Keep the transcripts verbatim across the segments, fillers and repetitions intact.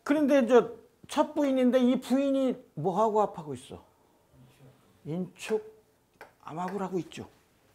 그런데 이제 첫 부인인데 이 부인이 뭐하고 합하고 있어? 인축 암합을 하고 있죠.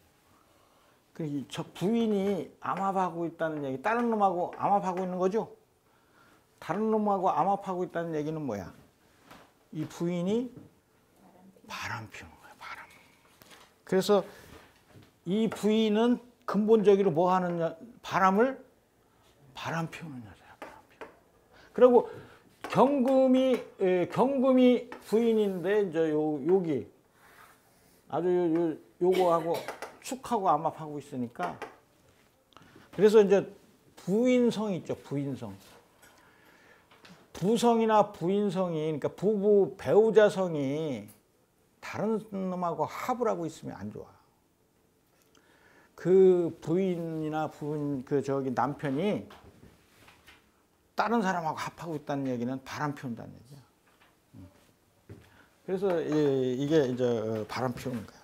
저 부인이 암합하고 있다는 얘기, 다른 놈하고 암합하고 있는 거죠. 다른 놈하고 암합하고 있다는 얘기는 뭐야? 이 부인이 바람 피우는 거야, 바람. 그래서 이 부인은 근본적으로 뭐 하는, 바람을, 바람 피우는 여자야, 바람 피우는. 그리고 경금이, 에, 경금이 부인인데, 이제 요, 여기, 아주 요, 요, 요거하고 축하고 암합하고 있으니까. 그래서 이제 부인성 있죠, 부인성. 부성이나 부인성이, 그러니까 부부 배우자성이 다른 놈하고 합을 하고 있으면 안 좋아. 그 부인이나 부인, 그 저기 남편이 다른 사람하고 합하고 있다는 얘기는 바람 피운다는 얘기야. 그래서 이게 이제 바람 피우는 거야.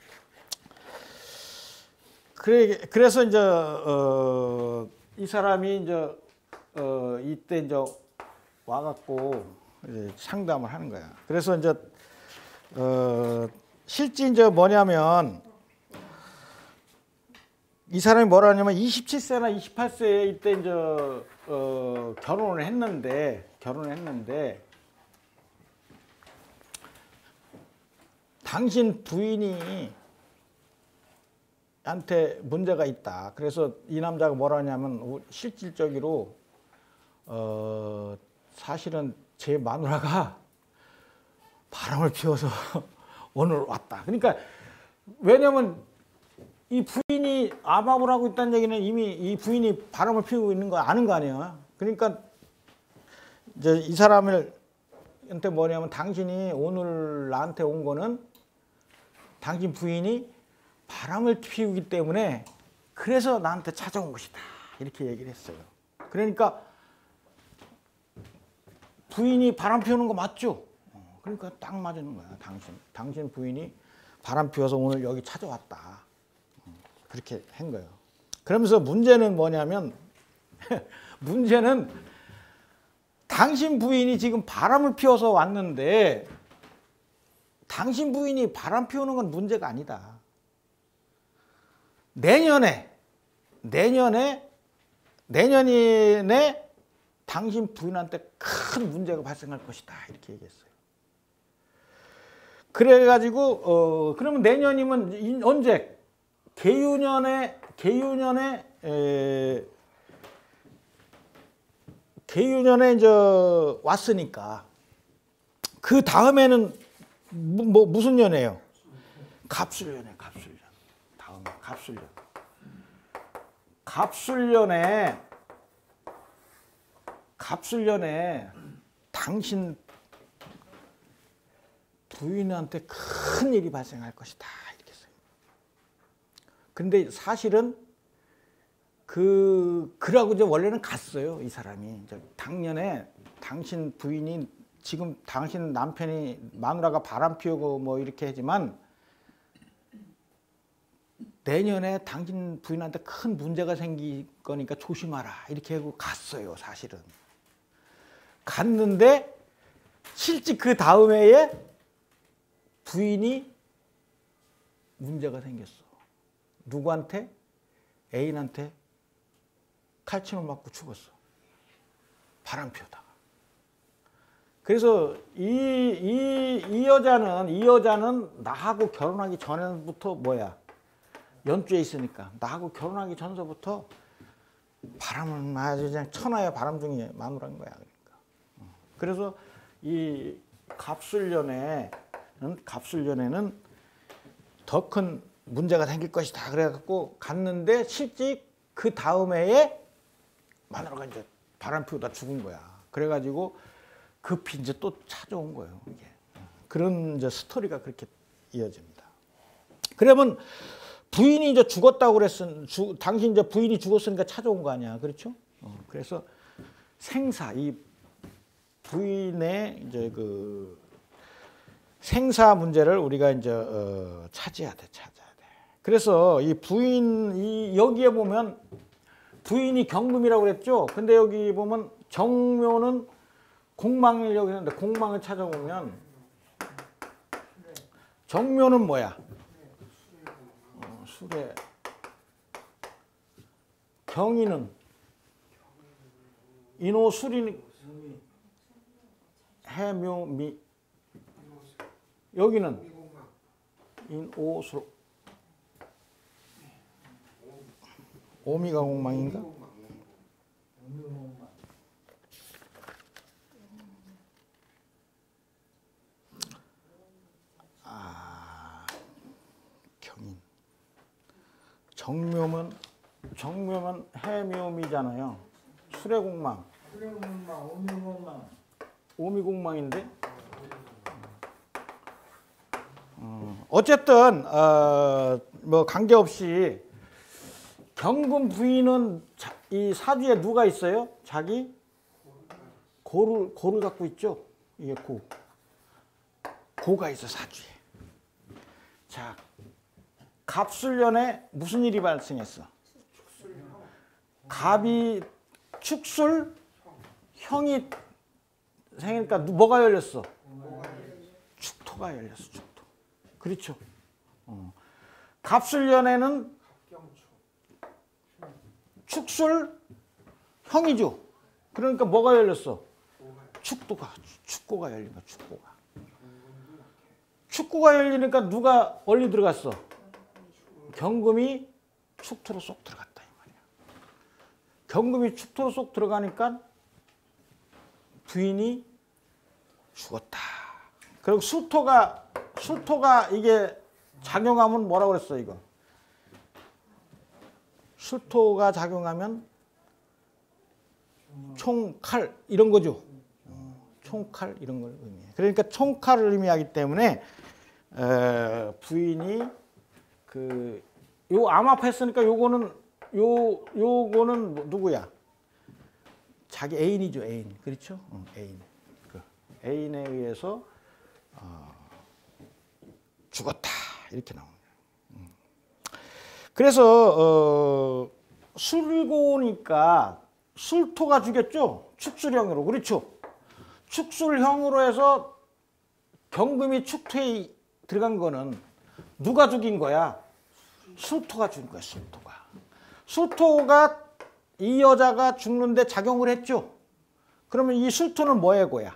그래, 그래서 이제 어, 이 사람이 이제 어, 이때 이제 와갖고 이제 상담을 하는 거야. 그래서 이제 어, 실제 이제 뭐냐면 이 사람이 뭐라 하냐면 이십칠 세나 이십팔 세에 이때 이제 어, 결혼을 했는데 결혼을 했는데 당신 부인이 한테 문제가 있다. 그래서 이 남자가 뭐라 하냐면 실질적으로 어, 사실은 제 마누라가 바람을 피워서 오늘 왔다. 그러니까 왜냐면 이 부인이 암합을 하고 있다는 얘기는 이미 이 부인이 바람을 피우고 있는 거 아는 거 아니야. 그러니까 이제 이 사람을 한테 뭐냐면 당신이 오늘 나한테 온 거는 당신 부인이 바람을 피우기 때문에 그래서 나한테 찾아온 것이다. 이렇게 얘기를 했어요. 그러니까 부인이 바람 피우는 거 맞죠? 그러니까 딱 맞는 거야. 당신 당신 부인이 바람 피워서 오늘 여기 찾아왔다. 그렇게 한 거예요. 그러면서 문제는 뭐냐면 문제는 당신 부인이 지금 바람을 피워서 왔는데 당신 부인이 바람 피우는 건 문제가 아니다. 내년에 내년에 내년에 당신 부인한테 큰 문제가 발생할 것이다. 이렇게 얘기했어요. 그래가지고 어 그러면 내년이면 언제? 계유년에 계유년에 에, 계유년에 이제 왔으니까 그 다음에는 뭐, 뭐 무슨 년이에요? 갑술년에 갑술년. 다음 갑술년. 갑술년에 갑술년에 당신 부인한테 큰 일이 발생할 것이다. 이렇게 했어요. 근데 사실은 그, 그러고 이제 원래는 갔어요. 이 사람이. 이제 작년에 당신 부인이 지금 당신 남편이 마누라가 바람 피우고 뭐 이렇게 하지만 내년에 당신 부인한테 큰 문제가 생길 거니까 조심하라. 이렇게 하고 갔어요. 사실은. 갔는데 실제 그 다음 해에 부인이 문제가 생겼어. 누구한테? 애인한테 칼침을 맞고 죽었어. 바람 피우다가. 그래서 이, 이, 이 여자는, 이 여자는 나하고 결혼하기 전부터 뭐야? 연주에 있으니까. 나하고 결혼하기 전서부터 바람을 아주 그냥 천하의 바람 중에 마누라인 거야. 그러니까. 그래서 이 갑술년에 갑술년에는 더 큰 문제가 생길 것이다. 그래갖고 갔는데 실제 그 다음 해에 마누라가 이제 바람 피우다 죽은 거야. 그래가지고 급히 이제 또 찾아온 거예요. 이게. 그런 이제 스토리가 그렇게 이어집니다. 그러면 부인이 이제 죽었다고 그랬으, 주, 당신 이제 부인이 죽었으니까 찾아온 거 아니야. 그렇죠? 어, 그래서 생사, 이 부인의 이제 그 생사 문제를 우리가 이제 어, 찾아야 돼, 찾아야 돼. 그래서 이 부인, 이 여기에 보면 부인이 경금이라고 그랬죠. 근데 여기 보면 정묘는 공망을 여기 있는데 공망을 찾아보면 정묘는 뭐야? 어, 수레. 경이는 인호술이 해묘미. 여기는 인오술. 오미가 공망인가? 아, 경인. 정묘면 정묘면 해묘미잖아요. 수레공망. 수레공망, 오미공망. 오미공망인데. 어, 어쨌든 어, 뭐 관계없이 경금 부인은 자, 이 사주에 누가 있어요? 자기 고를 고를 갖고 있죠. 이게 고 고가 있어 사주에. 자, 갑술년에 무슨 일이 발생했어? 갑이 축술 형이 생기니까 뭐가 열렸어? 축토가 열렸어. 축토. 그렇죠. 어. 갑술년에는 축술 형이죠. 그러니까 뭐가 열렸어? 축도가 축고가 열린 거야. 축고가. 축고가 열리니까 누가 원리 들어갔어? 경금이 축토로 쏙 들어갔다 이 말이야. 경금이 축토로 쏙 들어가니까 부인이 죽었다. 그리고 수토가 수토가 이게 작용하면 뭐라고 그랬어 이거? 수토가 작용하면 총, 칼 이런 거죠. 어, 총칼 이런 걸 의미해. 그러니까 총칼을 의미하기 때문에 에, 부인이 그 요 암압했으니까 요거는 요 요거는 누구야? 자기 애인이죠, 애인. 그렇죠? 어, 애인. 그 애인에 의해서 어, 죽었다 이렇게 나옵니다. 음. 그래서 어, 술고니까 술토가 죽였죠. 축술형으로. 그렇죠? 축술형으로 해서 경금이 축토에 들어간 거는 누가 죽인 거야? 술토가 죽인 거야. 술토가. 술토가 이 여자가 죽는데 작용을 했죠. 그러면 이 술토는 뭐의 고야?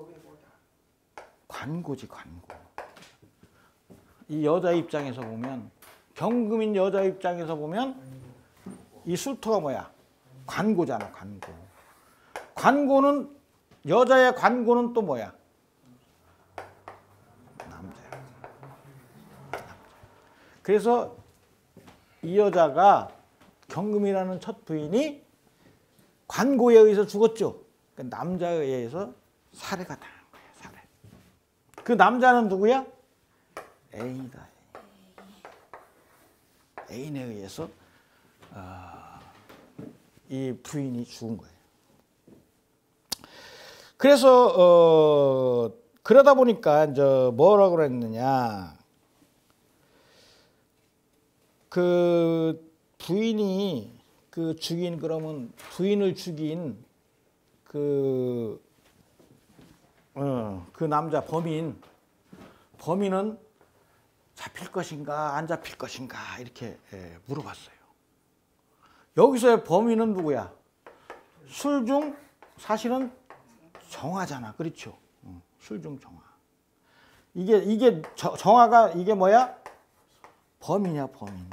관고지, 관고. 이 여자 입장에서 보면, 경금인 여자 입장에서 보면 이 술토가 뭐야? 관고잖아, 관고. 관고는, 여자의 관고는 또 뭐야? 남자야. 그래서 이 여자가 경금이라는 첫 부인이 관고에 의해서 죽었죠. 그러니까 남자에 의해서 살해가 당한 거예요. 살해. 그 남자는 누구야? 애인이다. 애인에 의해서 어, 이 부인이 죽은 거예요. 그래서 어, 그러다 보니까 이제 뭐라고 그랬느냐? 그 부인이 그 죽인 그러면 부인을 죽인 그, 어, 그 남자 범인 범인은 잡힐 것인가 안 잡힐 것인가 이렇게 예, 물어봤어요. 여기서의 범인은 누구야? 술중 사실은 정화잖아. 그렇죠? 어, 술중 정화. 이게 이게 저, 정화가 이게 뭐야? 범인이야 범인.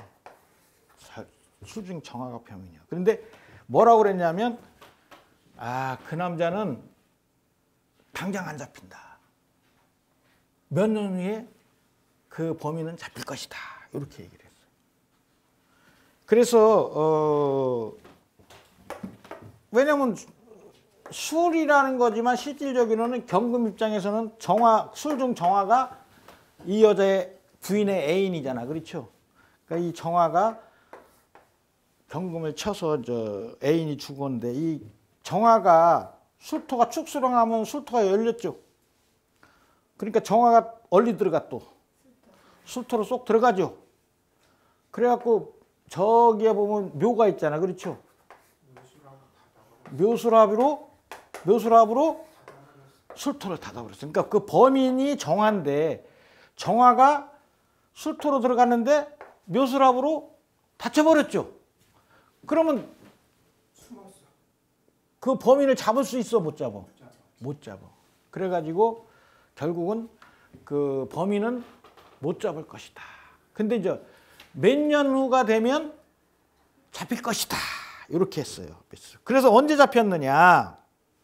술중 정화가 범인이야. 그런데 뭐라고 그랬냐면 아, 그 남자는 당장 안 잡힌다. 몇 년 후에 그 범인은 잡힐 것이다. 이렇게 얘기를 했어요. 그래서 어, 왜냐면 술이라는 거지만 실질적으로는 경금 입장에서는 정화, 술중 정화가 이 여자의 부인의 애인이잖아. 그렇죠? 그러니까 이 정화가 경금을 쳐서 저 애인이 죽었는데 이 정화가 술토가 축술형하면 술토가 열렸죠. 그러니까 정화가 얼리 들어가 또 술토로 쏙 들어가죠. 그래갖고 저기에 보면 묘가 있잖아. 그렇죠? 묘술합으로 묘술합으로 술토를 닫아버렸어. 그러니까 그 범인이 정화인데 정화가 술토로 들어갔는데 묘술합으로 닫혀버렸죠. 그러면 그 범인을 잡을 수 있어, 못 잡아? 못 잡아. 그래가지고 결국은 그 범인은 못 잡을 것이다. 근데 이제 몇 년 후가 되면 잡힐 것이다. 이렇게 했어요. 그래서 언제 잡혔느냐?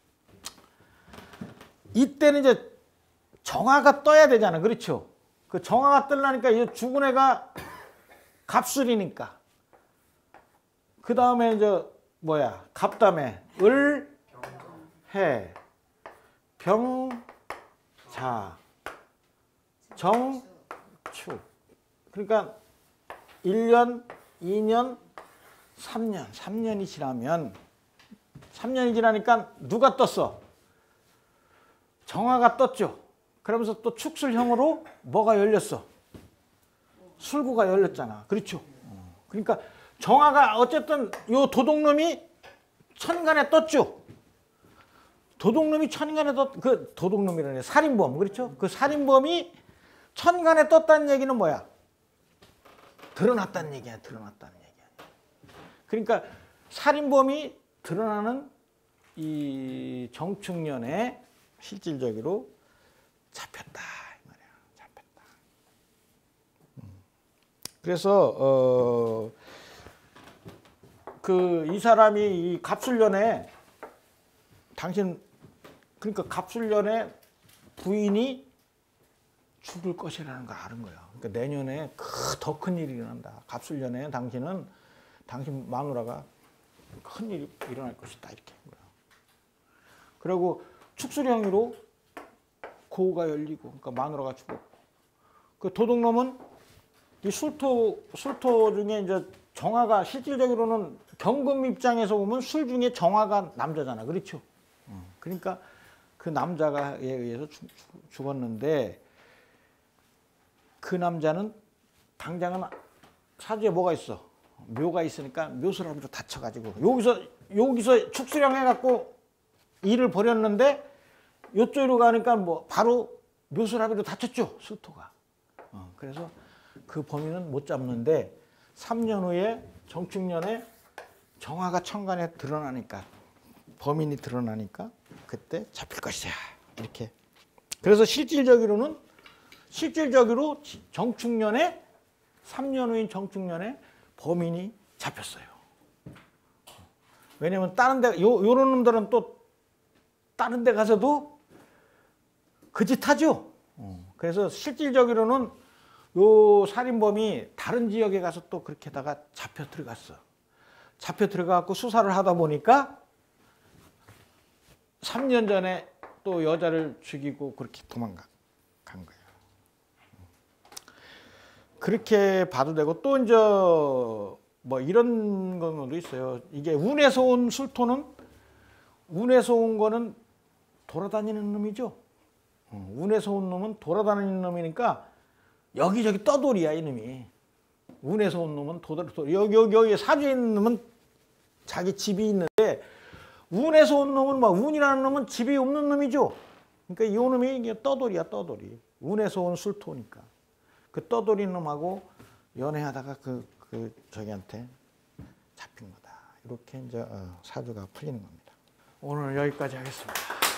이때는 이제 정화가 떠야 되잖아. 그렇죠? 그 정화가 뜨려니까 이 죽은 애가 갑술이니까. 그 다음에 이제 뭐야? 갑다음에 을, 해, 병, 자, 정, 축. 그러니까 일 년, 이 년, 삼 년. 삼 년이 지나면 삼 년이 지나니까 누가 떴어? 정화가 떴죠. 그러면서 또 축술형으로 뭐가 열렸어? 술구가 열렸잖아. 그렇죠? 그러니까 정화가 어쨌든 요 도둑놈이 천간에 떴죠. 도둑놈이 천간에 떴, 그 도둑놈이라네. 살인범. 그렇죠? 그 살인범이 천간에 떴다는 얘기는 뭐야? 드러났다는 얘기야. 드러났다는 얘기야. 그러니까 살인범이 드러나는 이 정축년에 실질적으로 잡혔다 이 말이야. 잡혔다. 그래서 어, 그 이 사람이 이 갑술년에 당신 그러니까 갑술년에 부인이 죽을 것이라는 걸 아는 거야. 그러니까 내년에 더 큰 일이 일어난다. 갑술년에 당신은 당신 마누라가 큰 일이 일어날 것이다 이렇게 한 거야. 그리고 축술형으로 고우가 열리고, 그러니까 마누라가 죽었고, 그 도둑놈은 이 술토 술토 중에 이제 정화가 실질적으로는 경금 입장에서 보면 술 중에 정화가 남자잖아, 그렇죠? 그러니까 그 남자가에 의해서 죽, 죽었는데 그 남자는 당장은 사주에 뭐가 있어? 묘가 있으니까 묘술합으로 다쳐가지고 여기서 여기서 축술형 해갖고 일을 벌였는데 요쪽으로 가니까 뭐 바로 묘술합의로 다쳤죠, 술토가. 어, 그래서 그 범인은 못 잡는데 삼 년 후에 정축년에 정화가 천간에 드러나니까 범인이 드러나니까 그때 잡힐 것이야 이렇게. 그래서 실질적으로는 실질적으로 정축년에 삼 년 후인 정축년에 범인이 잡혔어요. 왜냐면 다른 데 요 요런 놈들은 또 다른 데 가서도 그 짓 하죠. 그래서 실질적으로는 요 살인범이 다른 지역에 가서 또 그렇게다가 잡혀 들어갔어. 잡혀 들어가고 수사를 하다 보니까 삼 년 전에 또 여자를 죽이고 그렇게 도망간 거예요. 그렇게 봐도 되고 또 이제 뭐 이런 경우도 있어요. 이게 운에서 온 술토는 운에서 온 거는 돌아다니는 놈이죠. 운에서 온 놈은 돌아다니는 놈이니까 여기저기 떠돌이야 이놈이. 운에서 온 놈은 도돌이 여기 여기 여기 사주에 있는 놈은 자기 집이 있는데 운에서 온 놈은 막 운이라는 놈은 집이 없는 놈이죠. 그러니까 이 놈이 떠돌이야 떠돌이. 운에서 온 술토니까 그 떠돌이 놈하고 연애하다가 그, 그 저기한테 잡힌 거다. 이렇게 이제 사주가 풀리는 겁니다. 오늘 여기까지 하겠습니다.